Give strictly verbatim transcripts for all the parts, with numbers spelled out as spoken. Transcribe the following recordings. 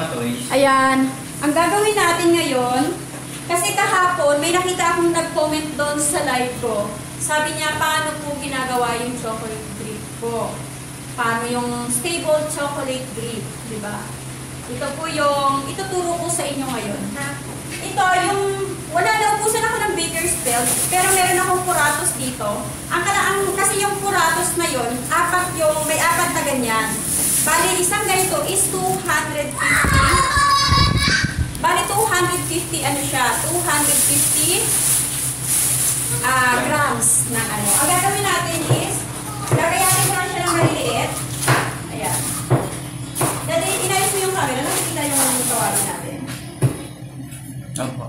Ayan. Ang gagawin natin ngayon, kasi kahapon, may nakita akong nag-comment doon sa live ko. Sabi niya, paano po ginagawa yung chocolate drip ko? Paano yung stable chocolate drip, di ba? Ito po yung, ituturo ko sa inyo ngayon, ha? Ito, yung, wala na, ubusan ako ng baker's belt, pero meron akong puratos dito. Ang, ang kasi yung puratos na yun, apat yung, may apat na ganyan. Bali, isang ganito is two hundred fifty. Bali, two hundred fifty, ano siya, two hundred fifty uh, grams ng ano. Ang gagawin natin is, lagayatin ko lang siya ng maliliit. Ayan. Dati, inayos mo yung camera, nakikita yung tawagin natin. Opo.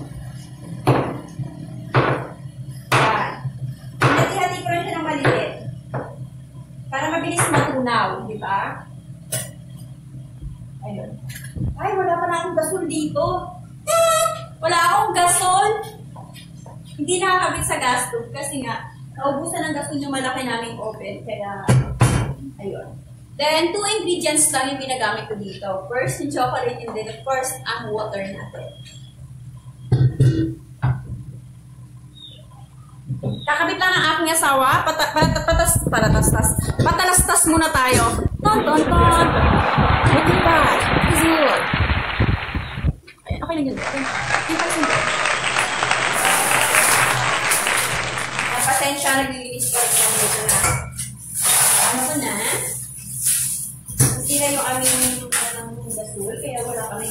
Ayan. Hati-hati ko lang siya ng maliliit. Para mabilis matunaw, di ba? Ayun. Ay, wala pa na akong gasol dito. Wala akong gasol. Hindi nakakabit sa gas stove kasi nga, naubusan ng gasol yung malaki naming oven. Kaya, ayun. Then, two ingredients lang yung ginagamit ko dito. First, yung chocolate, and then, of course, ang water natin. Kakabit lang ang aking asawa. Pata, pata, patas, patalastas. Patalastas muna tayo. Ton, ton, ton. Looking back. Zero. Ay, okay lang yun. Yung pasin ko. Pasensya, naglilinis ko rin yung dito na. Ano ko na? Sila yung aming gasol, kaya wala kami.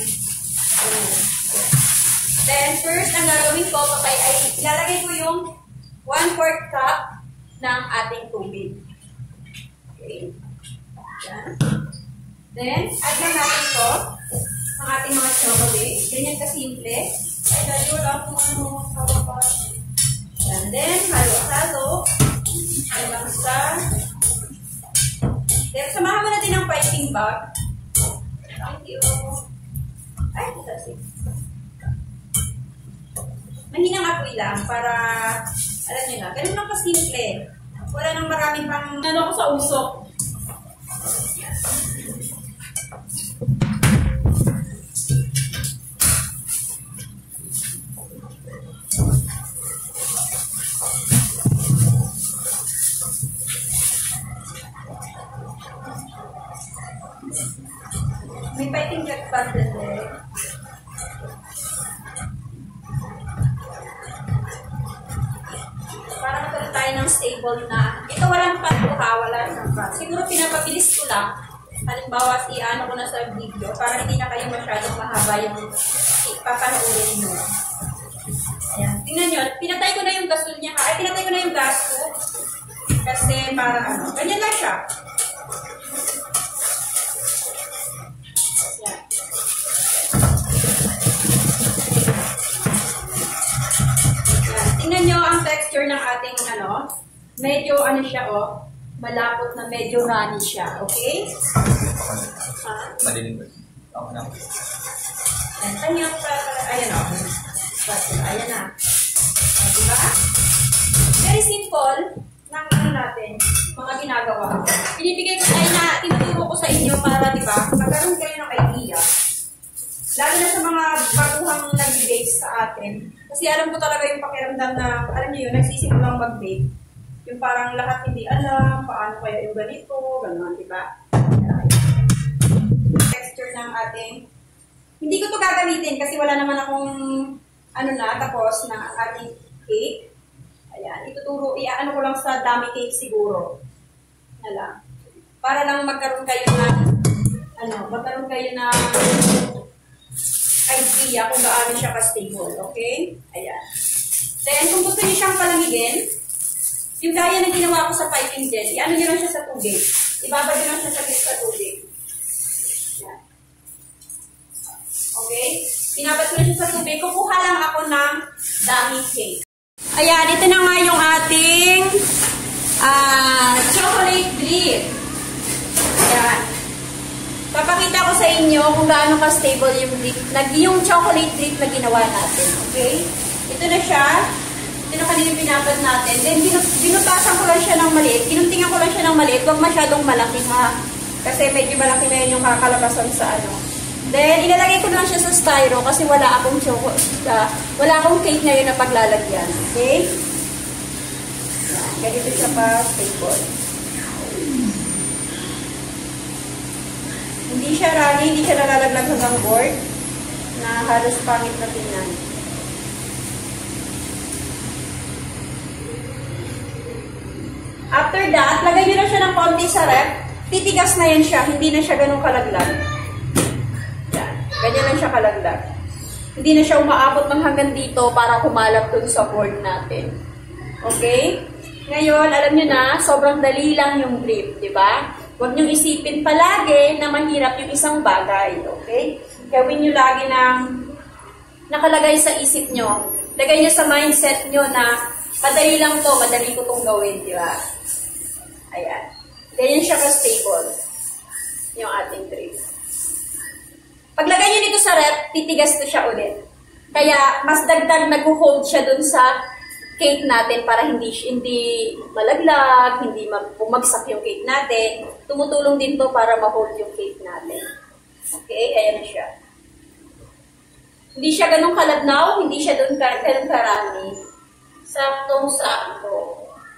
Then, first, ang gagawin ko, kapay, ay ilalagay ko yung one fourth cup ng ating tubig. Okay. Yan. Then, add na natin ito ang ating mga chocolate. Ganyan kasimple. Ay, dali wala kung ano kawapas. And then, halo-halo. Hanggang sa... Then, samahan mo natin ang piping bag. Thank you. Ay, that's it. Mahinang apoy lang para, alam nyo na, ganun lang kasimple. Wala nang maraming pang, ano ko sa usok. May piping jack bag din eh. Para magkaroon tayo ng stable na. Ito walang patuha, wala ng pat. Siguro pinapabilis ko lang. Halimbawa, i-ano ko na sa video para hindi na kayo masyadong mahaba yung ipapanoorin nyo. Ayan. Tingnan nyo, pinatay ko na yung gasol niya. Ay, pinatay ko na yung gas ko. Kasi para ano, ganyan lang siya. Tingnan nyo ang texture ng ating ano, medyo ano siya oh, malapot na medyo runny siya, okay? Ha? Madilim ba? Ako na. Ayan, tanyo pa, ayan o. Ayan na. Diba? Very simple ng ano natin, mga ginagawa. Pinibigay ko ay na, tinuturo ko sa inyo para, diba, magkaroon kayo ng idea. Lalo na sa mga baguhang nag-bake sa atin. Kasi alam ko talaga yung pakiramdam na, alam niyo yun, nagsisimulang mag-bake. Yung parang lahat hindi alam, paano kaya yung ganito, gano'n, di ba? Texture ng ating, hindi ko to gagamitin kasi wala naman akong, ano na, tapos ng ating cake. Ayan, ituturo, i-ano ko lang sa dummy cake siguro. Hala. Para lang magkaroon kayo ng, ano, magkaroon kayo ng, idea kung gaano siya ka-stable, okay? Ayan. Then, kung gusto niyo siyang palamigin, yung gaya na ginawa ko sa piping gel, i-ano niyo lang siya sa tubig. Ibabad niyo lang siya sa, sa tubig. Ayan. Okay? Pinabad ko na siya sa tubig. Kukuha lang ako ng dummy cake. Ayan, ito na nga yung ating uh, chocolate drip. Ayan. Papakita ko sa inyo kung gaano ka-stable yung drip, yung chocolate drip na ginawa natin. Okay? Ito na siya. Ito na kanina pinapad natin. Then, binutasan ko lang siya ng maliit. Kinuntingan ko lang siya ng maliit. Huwag masyadong malaki ha. Kasi medyo malaki na yun yung kakalabasan sa ano. Then, ilalagay ko lang siya sa styro kasi wala akong choco, uh, wala akong cake ngayon na paglalagyan. Okay? Yan. Ganito siya pa stable. Hindi siya runny, hindi siya nalalaglag hanggang board na halos pangit na tingnan. After that, lagay nyo na siya ng konti sa ref. Titigas na yan siya, hindi na siya ganun kalaglag. Yan. Ganyan lang siya kalaglag. Hindi na siya umaabot ng hanggang dito para kumalap dun sa board natin. Okay? Ngayon, alam nyo na, sobrang dali lang yung grip, di ba? Huwag nyo isipin palagi na mahirap yung isang bagay. Okay? Gawin nyo lagi ng nakalagay sa isip nyo. Lagay nyo sa mindset nyo na madali lang to, madali ko itong gawin, di ba? Ayan. Ganyan siya ka-stable. Yung ating grip. Paglagay nyo dito sa rep, titigas to siya ulit. Kaya, mas dagdag nag-hold siya dun sa cake natin para hindi hindi malaglag, hindi bumagsak yung cake natin. Tumutulong din to para ma-hold yung cake natin. Okay? Ayan na siya. Hindi siya ganun kalagnaw, hindi siya dun ganun karami. Saktong-sakto.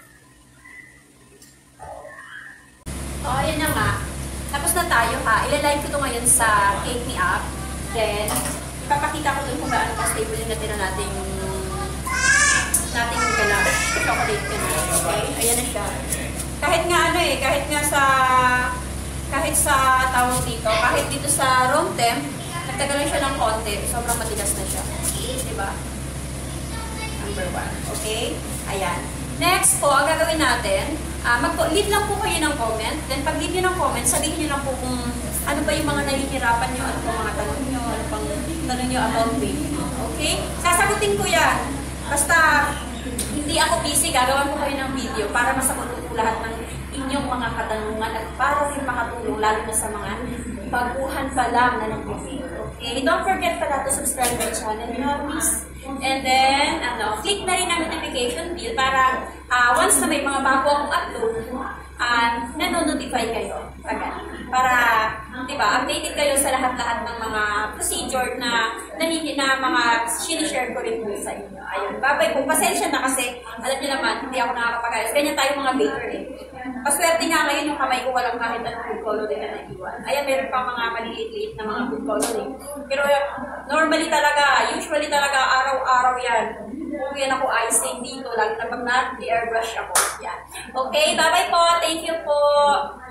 O, oh, ayan na nga. Tapos na tayo ha. Ilalive ko ito ngayon sa cake ni App. Then, ipapakita ko dun kung gaano ka-stable yung natira nating nating ganache. Chocolate ganache. Okay? Ayan na siya. Kahit nga ano eh, kahit nga sa kahit sa tawag dito, kahit dito sa room temp, nagtagalan siya ng konti. Sobrang matigas na siya. Diba? Number one. Okay? Ayan. Next po, ang gagawin natin, uh, mag-leave lang po kayo ng comment. Then pag leave nyo ng comment, sabihin nyo lang po kung ano ba yung mga nahihirapan nyo, ano pa mga tanong nyo, ano pang tanong nyo about baking. Okay? Sasagutin ko yan. Basta, hindi ako busy, gagawan ko kayo ng video para masagot ko lahat ng inyong mga katanungan at para rin makatulong, lalo na sa mga baguhan pa lang na nag-bake. Okay? Don't forget pala to subscribe my channel, you know, please. And then, ano, click na rin ang notification bell para uh, once na may mga bago akong upload, uh, nanonotify kayo agad. Para, di ba, updated kayo sa lahat-lahat ng mga procedure na nanini na mga sinishare ko rin po sa inyo. Ayun, babay po. Pasensya na kasi, alam niyo naman, hindi ako nakakapag-ayos. Ganyan tayo mga baker eh. Paswerte nga ngayon yung kamay ko walang kahit anong food coloring na naiwan. Ayan, meron pa mga maliliit-liit na mga food coloring. Pero normally talaga, usually talaga, araw-araw yan. Kung yan ako icing dito, lagi na pag na-airbrush ako. Yan. Okay, bye-bye po. Thank you po.